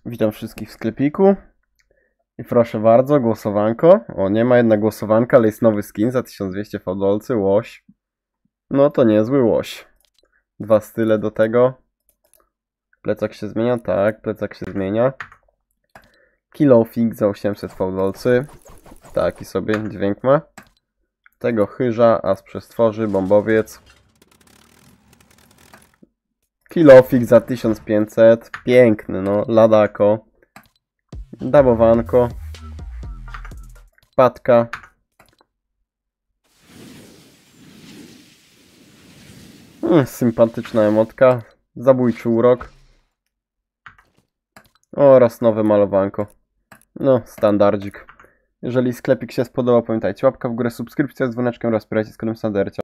Witam wszystkich w sklepiku. I proszę bardzo, głosowanko. O, nie ma jedna głosowanka, ale jest nowy skin za 1200 fałdolcy, łoś. No to niezły łoś. Dwa style do tego. Plecak się zmienia? Tak, plecak się zmienia. Kilofik za 800 fałdolcy. Taki sobie dźwięk ma. Tego chyża, as przestworzy, bombowiec. Kilofik za 1500. Piękny, no, ladako. Dabowanko. Patka. Sympatyczna emotka. Zabójczy urok. Oraz nowe malowanko. No, standardzik. Jeżeli sklepik się spodobał, pamiętajcie, łapka w górę, subskrypcja z dzwoneczkiem oraz wspierajcie z kodem Sandercia.